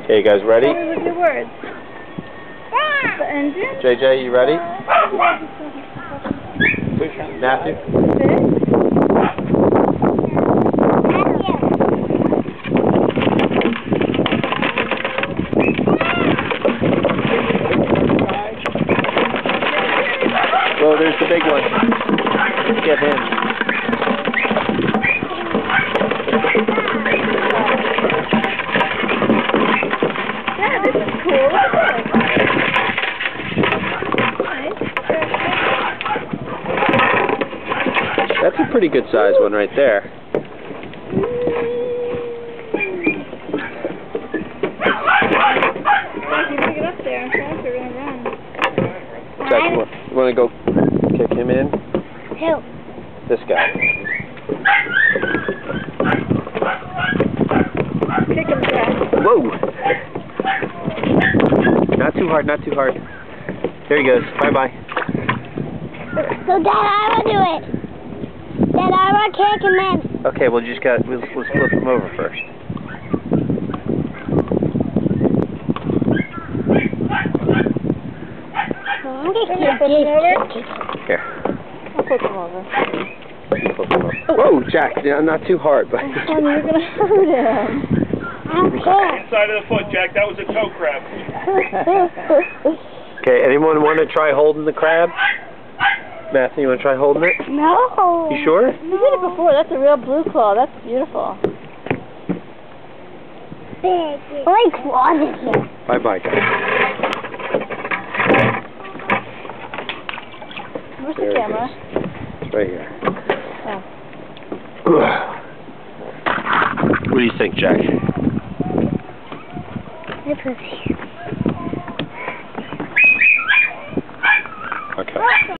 Okay, you guys ready? What are the words? The engine? JJ, you ready? Matthew? Whoa, there's the big one. Let's get him. Yeah, this is cool. That's a pretty good size one right there. You pick it up there and fast, we're gonna run. Jack, you want to go kick him in? Who? This guy. Kick him, Jack. Whoa! Not too hard, not too hard. There he goes. Bye-bye. So Dad, I will do it. Dad, I will kick him in. Okay, well, just got. Let's flip him over first. I'm going to Flip him over? Here. I'll flip him over. You flip him over. Whoa, Jack! Yeah, not too hard, but. Honey, you're gonna hurt him. Okay. Inside of the foot, Jack. That was a toe crab. Okay, anyone want to try holding the crab? Matthew, you want to try holding it? No. You sure? You did it before. That's a real blue claw. That's beautiful. Big. Like claws in here. Bye-bye, guys. Where's There the it camera? is. It's right here. Oh. What do you think, Jack? My pussy. Okay.